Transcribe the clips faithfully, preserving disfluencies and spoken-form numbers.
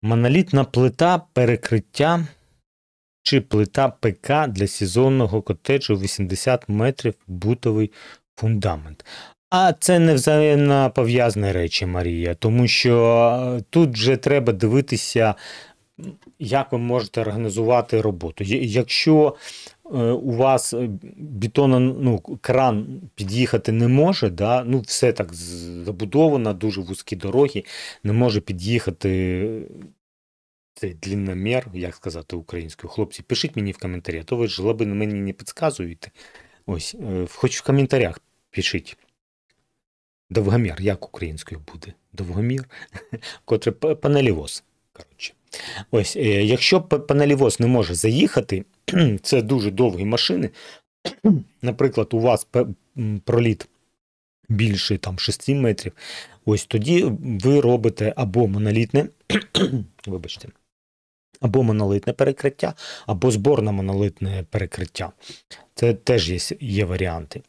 Монолітна плита перекриття чи плита ПК для сезонного котеджу вісімдесят метрів бутовий фундамент. А це не взаємно пов'язані речі, Марія, тому що тут вже треба дивитися, як ви можете організувати роботу. Якщо у вас бетон, ну, кран під'їхати не може, да, ну все так забудовано, дуже вузькі дороги, не може під'їхати цей длинномір, як сказати українською. Хлопці, пишіть мені в коментарі, а то ви ж лаби мені не підказуєте. Ось, хоч в коментарях пишіть. Довгомір, як українською буде? Довгомір? Котре панелівоз. Коротше. Ось, якщо панелівоз не може заїхати, це дуже довгі машини, наприклад, у вас проліт більше там шести метрів, ось тоді ви робите або монолітне, вибачте, або монолитне перекриття, або зборне монолитне перекриття. Це теж є, є варіанти.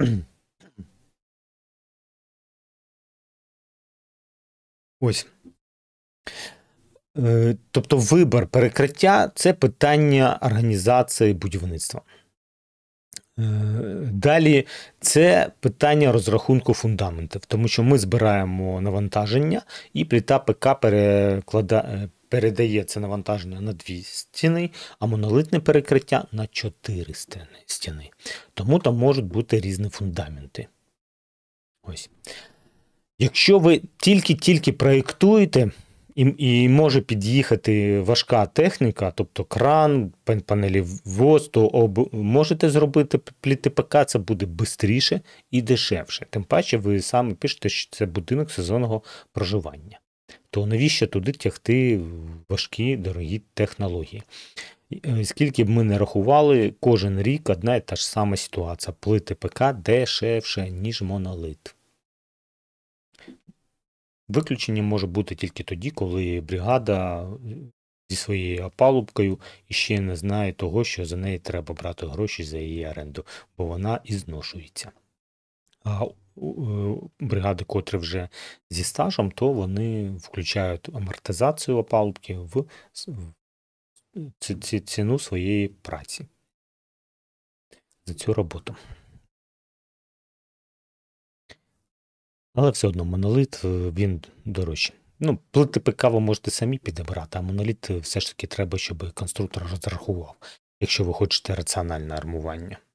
Ось. Тобто вибір перекриття – це питання організації будівництва. Далі це питання розрахунку фундаментів, тому що ми збираємо навантаження і плита ПК перекладає, передає це навантаження на дві стіни, а монолитне перекриття на чотири стіни. Тому там можуть бути різні фундаменти. Ось. Якщо ви тільки-тільки проєктуєте, і, і може під'їхати важка техніка, тобто кран, панелівоз, то об, можете зробити плити ПК, це буде швидше і дешевше. Тим паче ви самі пишете, що це будинок сезонного проживання. То навіщо туди тягти важкі, дорогі технології? Скільки б ми не рахували, кожен рік одна і та ж сама ситуація. Плити ПК дешевше, ніж монолит. Виключення може бути тільки тоді, коли бригада зі своєю опалубкою ще не знає того, що за неї треба брати гроші за її оренду, бо вона і зношується. А бригади, котрі вже зі стажем, то вони включають амортизацію опалубки в ціну своєї праці за цю роботу. Але все одно монолит, він дорожчий. Ну, плити ПК ви можете самі підібрати, а моноліт все ж таки треба, щоб конструктор розрахував, якщо ви хочете раціональне армування.